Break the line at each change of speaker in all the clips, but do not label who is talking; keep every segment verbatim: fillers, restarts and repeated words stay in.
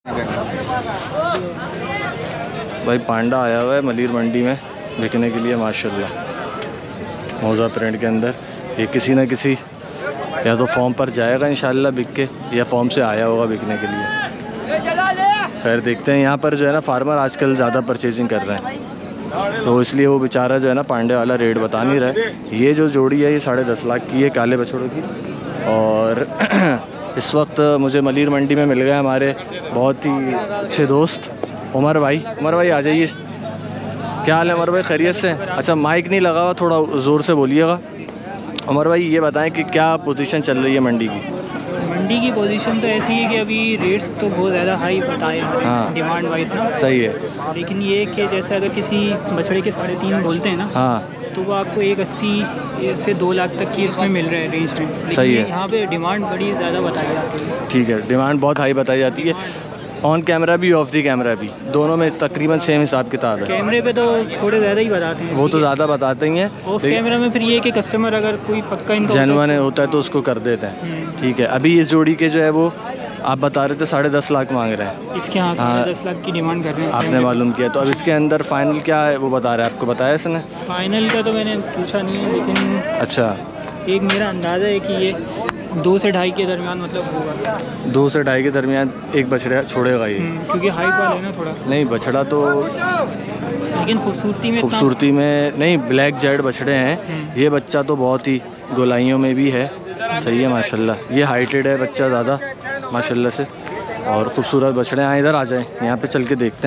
भाई पांडा आया हुआ है मलीर मंडी में बिकने के लिए माशाल्लाह। मोज़ा प्रिंट के अंदर ये किसी न किसी या तो फॉर्म पर जाएगा इंशाल्लाह बिक के, या फॉर्म से आया होगा बिकने के लिए। खैर देखते हैं। यहाँ पर जो है ना फार्मर आजकल ज़्यादा परचेजिंग कर रहे हैं, तो इसलिए वो बेचारा जो है ना पांडे वाला रेट बता नहीं रहा है। ये जो जोड़ी है ये साढ़े दस लाख की है काले बछड़ों की। और इस वक्त मुझे मलीर मंडी में मिल गए हमारे बहुत ही अच्छे दोस्त उमर भाई। उमर भाई आ जाइए। क्या हाल है उमर भाई, खैरियत से? अच्छा माइक नहीं लगा हुआ, थोड़ा ज़ोर से बोलिएगा। उमर भाई ये बताएं कि क्या पोजीशन चल रही है मंडी की?
मंडी की पोजीशन तो ऐसी है कि अभी रेट्स तो बहुत ज़्यादा हाई बताए हैं। हाँ, डिमांड वाइज सही है, लेकिन ये कि जैसे अगर किसी बछड़े के साढ़े तीन बोलते हैं ना, हाँ, तो वो आपको एक अस्सी से दो लाख तक की इसमें मिल रहा है रेंज में। सही है। यहाँ पे डिमांड बड़ी ज़्यादा बताई जाती है। ठीक है, डिमांड बहुत हाई बताई जाती है। ऑन कैमरा भी ऑफ दी कैमरा भी, दोनों में तकरीबन सेम हिसाब किताब है। कैमरे पे तो थोड़े ज़्यादा ही बताते हैं, वो तो ज़्यादा बताते ही हैं। ऑफ कैमरा में फिर ये कि कस्टमर अगर कोई पक्का इनका जेन्युइन होता है तो उसको कर देते हैं। ठीक है। अभी इस जोड़ी के जो है वो आप बता रहे थे साढ़े दस लाख मांग रहे हैं इसके। हाँ, साढ़े दस लाख की डिमांड कर रहे हैं आपने मालूम किया। तो अब इसके अंदर फाइनल क्या है वो बता रहे हैं, आपको बताया इसने? फाइनल का तो मैंने पूछा नहीं है, लेकिन अच्छा एक मेरा अंदाज़ा है कि ये दो से ढाई के दरमियान मतलब होगा। दो से ढाई के दरमियान एक बछड़ा छोड़ेगा ये, क्योंकि हाइट वाला है ना थोड़ा। नहीं बछड़ा तो, लेकिन खूबसूरती में खूबसूरती में नहीं, ब्लैक जेड बछड़े हैं। ये बच्चा तो बहुत ही गोलाइयों में भी है, सही है माशाल्लाह। ये हाइटेड है बच्चा ज़्यादा माशाल्लाह से, और ख़ूबसूरत बछड़े हैं। इधर आ जाएं, यहाँ पे चल के देखते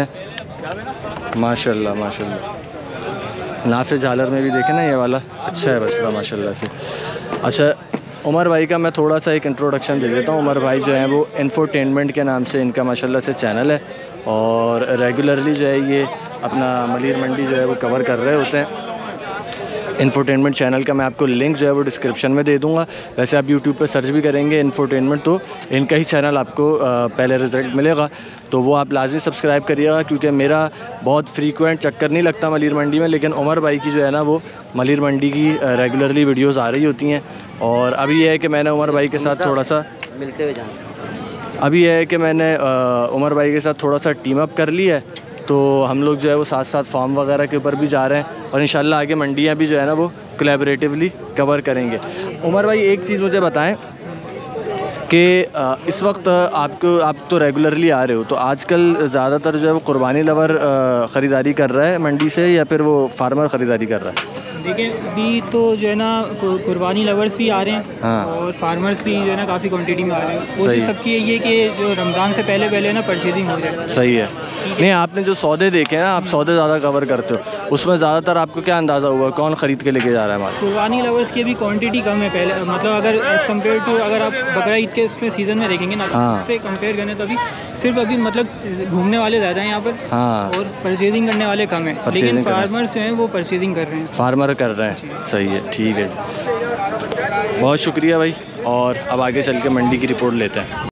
हैं। माशाल्लाह माशाल्लाह, नाफे झालर में भी देखें ना, ये वाला अच्छा है बछड़ा माशाल्लाह से। अच्छा उमर भाई का मैं थोड़ा सा एक इंट्रोडक्शन दे देता हूँ। उमर भाई जो है वो इन्फोटेनमेंट के नाम से इनका माशाल्लाह से चैनल है, और रेगुलरली जो है ये अपना मलीर मंडी जो है वो कवर कर रहे होते हैं। इन्फोटेनमेंट चैनल का मैं आपको लिंक जो है वो डिस्क्रिप्शन में दे दूंगा। वैसे आप यूट्यूब पे सर्च भी करेंगे इन्फोटेनमेंट तो इनका ही चैनल आपको पहले रिजल्ट मिलेगा, तो वो आप लाजमी सब्सक्राइब करिएगा, क्योंकि मेरा बहुत फ्रीक्वेंट चक्कर नहीं लगता मलीर मंडी में, लेकिन उमर भाई की जो है ना वो मलीर मंडी की रेगुलरली वीडियोज़ आ रही होती हैं। और अभी यह है कि मैंने उमर भाई के साथ थोड़ा सा मिलते हुए जाना अभी यह है कि मैंने उमर भाई के साथ थोड़ा सा टीम अप कर लिया है, तो हम लोग जो है वो साथ साथ फार्म वगैरह के ऊपर भी जा रहे हैं, और इंशाल्लाह आगे मंडियां भी जो है ना वो कोलैबोरेटिवली कवर करेंगे। उमर भाई एक चीज़ मुझे बताएं कि इस वक्त आपको आप तो रेगुलरली आ रहे हो, तो आजकल ज़्यादातर जो है वो कुर्बानी लवर ख़रीदारी कर रहा है मंडी से, या फिर वो फार्मर ख़रीदारी कर रहा है? देखिए अभी तो जो है ना कुर्बानी लवर्स भी आ रहे हैं, हाँ, और फार्मर्स भी जो है ना काफ़ी क्वांटिटी में आ रहे हैं। कोशिश सबकी यही है कि जो रमज़ान से पहले पहले ना परचेजिंग हो जाए। सही है। नहीं आपने जो सौदे देखे हैं ना, आप सौदे ज़्यादा कवर करते हो, उसमें ज़्यादातर आपको क्या अंदाज़ा हुआ कौन ख़रीद के लेके जा रहा है हमारा? कुर्बानी लवर्स की अभी क्वांटिटी कम है पहले, मतलब अगर एज़ कम्पेयर टू अगर आप बकरा ईद के इसमें सीज़न में देखेंगे ना, हाँ, उससे कंपेयर करें तो अभी सिर्फ अभी मतलब घूमने वाले ज़्यादा हैं यहाँ पर, हाँ, और परचेजिंग करने वाले कम है, लेकिन फार्मर्स जो हैं वो परचेजिंग कर रहे हैं। फार्मर कर रहे हैं, सही है, ठीक है। बहुत शुक्रिया भाई, और अब आगे चल के मंडी की रिपोर्ट लेते हैं।